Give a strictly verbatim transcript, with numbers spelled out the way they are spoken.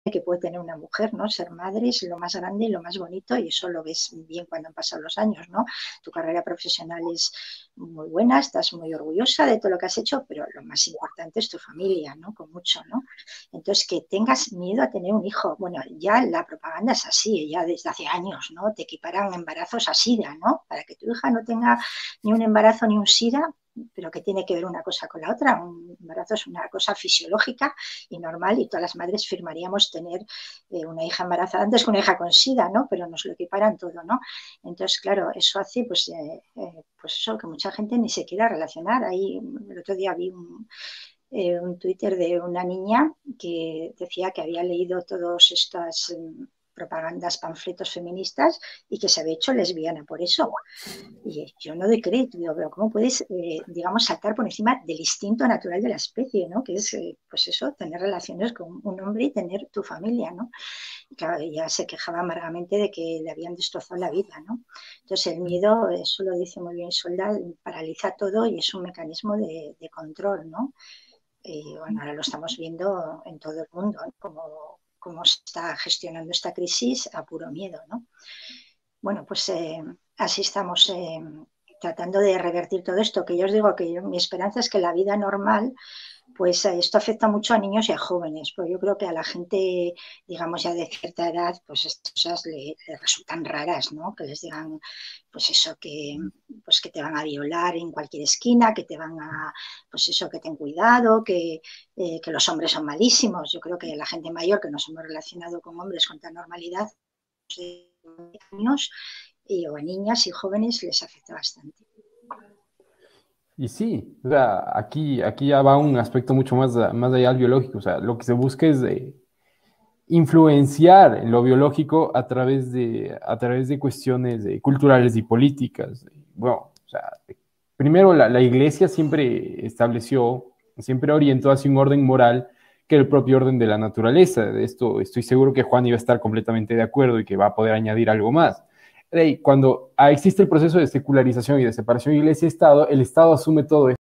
que puede tener una mujer, ¿no? Ser madre es lo más grande y lo más bonito, y eso lo ves bien cuando han pasado los años, ¿no? Tu carrera profesional es muy buena, estás muy orgullosa de todo lo que has hecho, pero lo más importante es tu familia, ¿no? Con mucho, ¿no? Entonces, que tengas miedo a tener un hijo. Bueno, ya la propaganda es así, ya desde hace años, ¿no? Te equiparan embarazos a SIDA, ¿no? Para que tu hija no tenga ni un embarazo ni un SIDA, pero que tiene que ver una cosa con la otra. Un embarazo es una cosa fisiológica y normal, y todas las madres firmaríamos tener eh, una hija embarazada antes que una hija con SIDA, ¿no? Pero nos lo equiparan todo, ¿no? Entonces, claro, eso hace pues, eh, eh, pues eso, que mucha gente ni se quiera relacionar. Ahí el otro día vi un, eh, un Twitter de una niña que decía que había leído todas estas eh, propagandas, panfletos feministas, y que se había hecho lesbiana por eso. Y yo no doy crédito, digo, pero ¿cómo puedes, eh, digamos, saltar por encima del instinto natural de la especie, ¿no? Que es, eh, pues eso, tener relaciones con un hombre y tener tu familia, ¿no? Y claro, ella se quejaba amargamente de que le habían destrozado la vida, ¿no? Entonces el miedo, eso lo dice muy bien Solda, paraliza todo y es un mecanismo de, de control, ¿no? Y bueno, ahora lo estamos viendo en todo el mundo, ¿no? Cómo, cómo se está gestionando esta crisis a puro miedo, ¿no? Bueno, pues eh, así estamos eh, tratando de revertir todo esto, que yo os digo que yo, mi esperanza es que la vida normal, pues eh, esto afecta mucho a niños y a jóvenes, pues yo creo que a la gente, digamos ya de cierta edad, pues estas cosas le, le resultan raras, ¿no? Que les digan, pues eso, que, pues que te van a violar en cualquier esquina, que te van a, pues eso, que ten cuidado, que, eh, que los hombres son malísimos. Yo creo que la gente mayor que nos hemos relacionado con hombres con tanta normalidad, de años, y, o a niñas y jóvenes les afecta bastante. Y sí, o sea, aquí, aquí ya va un aspecto mucho más, más allá del biológico. O sea, lo que se busca es de influenciar en lo biológico a través de, a través de cuestiones de, culturales y políticas. Bueno, o sea, primero la, la iglesia siempre estableció, siempre orientó hacia un orden moral que el propio orden de la naturaleza. De esto estoy seguro que Juan iba a estar completamente de acuerdo y que va a poder añadir algo más. Cuando existe el proceso de secularización y de separación iglesia-estado, el Estado asume todo esto